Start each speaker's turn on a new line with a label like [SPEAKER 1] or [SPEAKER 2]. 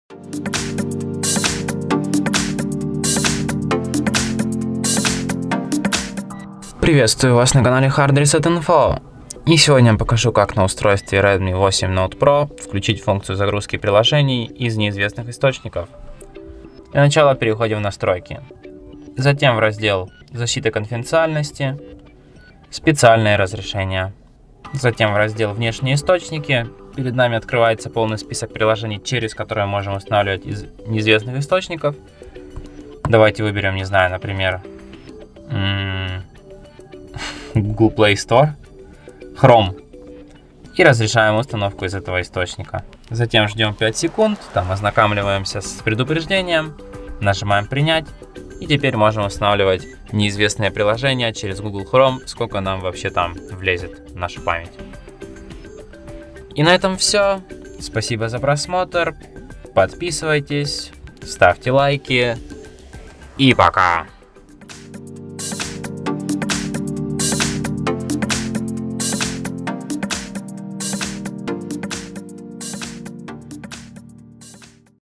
[SPEAKER 1] Приветствую вас на канале Hard Reset Info. И сегодня я покажу, как на устройстве Redmi 8 Note Pro включить функцию загрузки приложений из неизвестных источников. Для начала переходим в настройки. Затем в раздел «Защита конфиденциальности», «Специальные разрешения». Затем в раздел «Внешние источники». Перед нами открывается полный список приложений, через которые можем устанавливать из неизвестных источников. Давайте выберем, не знаю, например, Google Play Store, Chrome. И разрешаем установку из этого источника. Затем ждем 5 секунд, там ознакомливаемся с предупреждением, нажимаем «Принять». И теперь можем устанавливать неизвестные приложения через Google Chrome, сколько нам вообще там влезет в нашу память. И на этом все. Спасибо за просмотр. Подписывайтесь, ставьте лайки. И пока!